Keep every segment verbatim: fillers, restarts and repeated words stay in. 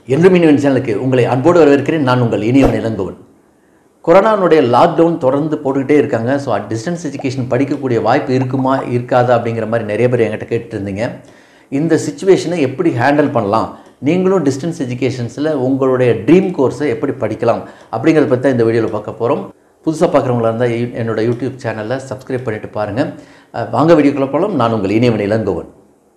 என்றும் இனிவன் சேனலுக்கு உங்களை அன்போடு வரவேற்கிறேன். நான் உங்கள் இனியவன் இளங்கோவன். கொரோனாவுடைய லாக்டவுன் தொடர்ந்து போட்டுக்கிட்டே இருக்காங்க. ஸோ டிஸ்டன்ஸ் எஜுகேஷன் படிக்கக்கூடிய வாய்ப்பு இருக்குமா இருக்காதா அப்படிங்கிற மாதிரி நிறைய பேர் என்கிட்ட கேட்டுட்டு இருந்தீங்க. இந்த சுச்சுவேஷனை எப்படி ஹேண்டில் பண்ணலாம், நீங்களும் டிஸ்டன்ஸ் எஜுகேஷன்ஸில் உங்களுடைய ட்ரீம் கோர்ஸை எப்படி படிக்கலாம் அப்படிங்கிறத பற்றி இந்த வீடியோவில் பார்க்க போகிறோம். புதுசாக பார்க்குறவங்களா இருந்தால் என்னோடய யூடியூப் சேனலில் சப்ஸ்கிரைப் பண்ணிவிட்டு பாருங்கள். வாங்க வீடியோக்குள்ள போகலாம். நான் உங்கள் இனியவன் இளங்கோவன்.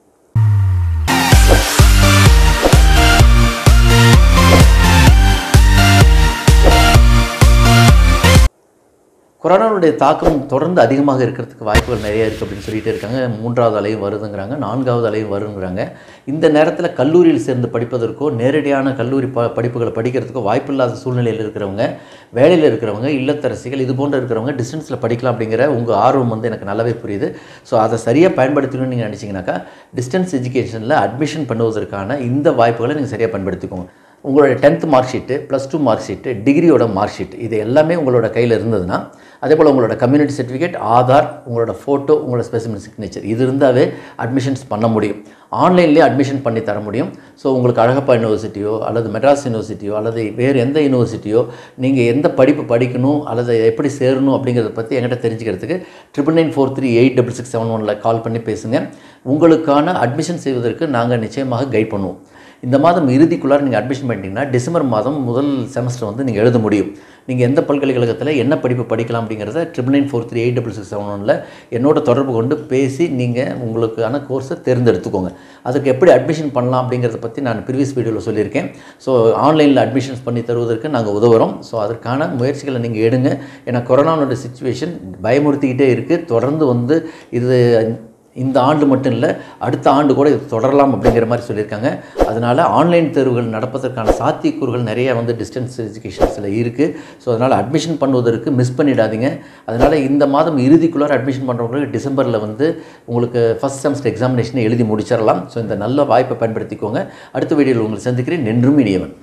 கொரோனாவுடைய தாக்கம் தொடர்ந்து அதிகமாக இருக்கிறதுக்கு வாய்ப்புகள் நிறைய இருக்குது அப்படின்னு சொல்லிட்டு இருக்காங்க. மூன்றாவது அலையும் வருதுங்கிறாங்க, நான்காவது அலையும் வருங்கிறாங்க. இந்த நேரத்தில் கல்லூரியில் சேர்ந்து படிப்பதற்கோ நேரடியான கல்லூரி ப படிப்புகளை படிக்கிறதுக்கோ வாய்ப்பு இல்லாத சூழ்நிலையில் இருக்கிறவங்க, வேலையில் இருக்கிறவங்க, இல்லத்தரசிகள் இது போன்ற இருக்கிறவங்க டிஸ்டன்ஸில் படிக்கலாம் அப்படிங்கிற உங்கள் ஆர்வம் வந்து எனக்கு நல்லாவே புரியுது. ஸோ அதை சரியாக பயன்படுத்தணும்னு நீங்கள் நினச்சிங்கனாக்கா டிஸ்டன்ஸ் எஜுகேஷனில் அட்மிஷன் பண்ணுவதற்கான இந்த வாய்ப்புகளை நீங்கள் சரியாக பயன்படுத்திக்கோங்க. உங்களோட tenth mark sheet, plus two mark sheet, டிகிரியோட மார்க் ஷீட் இது எல்லாமே உங்களோட கையில் இருந்ததுன்னா, அதே போல் உங்களோட கம்யூனிட்டி சர்டிஃபிகேட், ஆதார், உங்களோட ஃபோட்டோ, உங்களோட ஸ்பெசிமென் சிக்னேச்சர் இது இருந்தாவே அட்மிஷன்ஸ் பண்ண முடியும். ஆன்லைன்லேயே அட்மிஷன் பண்ணி தர முடியும். ஸோ உங்களுக்கு அழகப்பா யூனிவர்சிட்டியோ அல்லது மெட்ராஸ் யூனிவர்சிட்டியோ அல்லது வேறு எந்த யூனிவர்சிட்டியோ நீங்கள் எந்த படிப்பு படிக்கணும் அல்லது எப்படி சேரணும் அப்படிங்கிறத பற்றி என்கிட்ட தெரிஞ்சுக்கிறதுக்கு triple nine four three eight double six seven ஒனில் கால் பண்ணி பேசுங்க. உங்களுக்கான அட்மிஷன் செய்வதற்கு நாங்கள் நிச்சயமாக கைட் பண்ணுவோம். இந்த மாதம் இறுதிக்குள்ளார நீங்கள் அட்மிஷன் பண்ணிட்டீங்கன்னா டிசம்பர் மாதம் முதல் செமஸ்டர் வந்து நீங்கள் எழுத முடியும். நீங்கள் எந்த பல்கலைக்கழகத்தில் என்ன படிப்பு படிக்கலாம் அப்படிங்கிறத triple nine four three eight double six seven ஒனில் என்னோட தொடர்பு கொண்டு பேசி நீங்கள் உங்களுக்கான கோர்ஸை தேர்ந்தெடுத்துக்கோங்க. அதுக்கு எப்படி அட்மிஷன் பண்ணலாம் அப்படிங்கிறத பற்றி நான் ப்ரீவியஸ் வீடியோவில் சொல்லியிருக்கேன். ஸோ ஆன்லைனில் அட்மிஷன்ஸ் பண்ணி தருவதற்கு நாங்கள் உதவுறோம். ஸோ அதற்கான முயற்சிகளை நீங்கள் எடுங்க. ஏன்னா கொரோனாவோட சுச்சுவேஷன் பயமுறுத்திக்கிட்டே இருக்குது. தொடர்ந்து வந்து இது இந்த ஆண்டு மட்டும் இல்லை, அடுத்த ஆண்டு கூட இது தொடரலாம் அப்படிங்கிற மாதிரி சொல்லியிருக்காங்க. அதனால் ஆன்லைன் தேர்வுகள் நடப்பதற்கான சாத்தியக்கூறுகள் நிறைய வந்து டிஸ்டன்ஸ் எஜுகேஷன்ஸில் இருக்குது. ஸோ அதனால் அட்மிஷன் பண்ணுவதற்கு மிஸ் பண்ணிடாதீங்க. அதனால் இந்த மாதம் இறுதிக்குள்ளார அட்மிஷன் பண்ணுறவங்களுக்கு டிசம்பரில் வந்து உங்களுக்கு ஃபஸ்ட் செமஸ்டர் எக்ஸாமினேஷனை எழுதி முடிச்சிடலாம். ஸோ இந்த நல்ல வாய்ப்பை பயன்படுத்திக்கோங்க. அடுத்த வீடியோவில் உங்களை சந்திக்கிறேன். என்றும் இனியவன்.